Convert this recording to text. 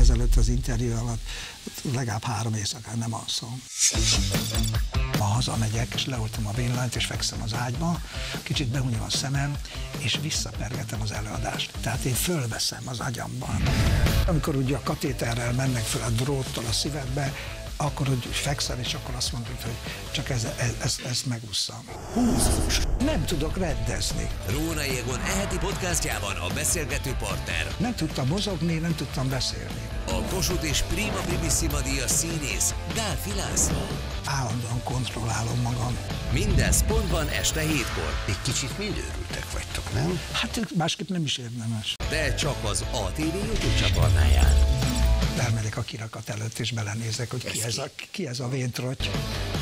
ezelőtt az interjú alatt legalább 3 éjszakán nem alszom. Ma hazamegyek, és leoltom a villanyt, és fekszem az ágyba, kicsit behunyom a szemem, és visszapergetem az előadást. Tehát én fölveszem az agyamban. Amikor ugye a katéterrel mennek föl a dróttól a szívedbe, akkor úgy fekszel, és akkor azt mondod, hogy csak ezt megússzam. Nem tudok rendezni. Róna Egon eheti podcastjában a beszélgető partner. Nem tudtam mozogni, nem tudtam beszélni. A Kossuth és Prima Primissima díjas színész Gálfi László. Állandóan kontrollálom magam. Mindez pontban este 7-kor. Egy kicsit mindőrültek vagytok, nem? Hát másképp nem is érdemes. De csak az ATV YouTube csatornáján. Elmegyek a kirakat előtt, és belenézek, hogy ki ez a véntrotty.